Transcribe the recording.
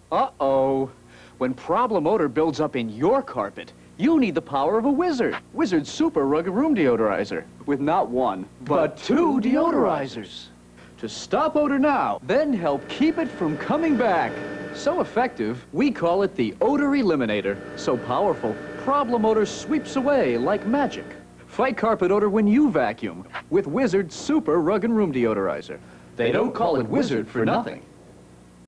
Uh-oh. When problem odor builds up in your carpet, you need the power of a wizard. Wizard's Super Rugged Room Deodorizer. With not one, but two deodorizers. To stop odor now, then help keep it from coming back. So effective, we call it the Odor Eliminator. So powerful, problem odor sweeps away like magic. Fight carpet odor when you vacuum with Wizard's Super Rugged Room Deodorizer. They don't call it Wizard for nothing.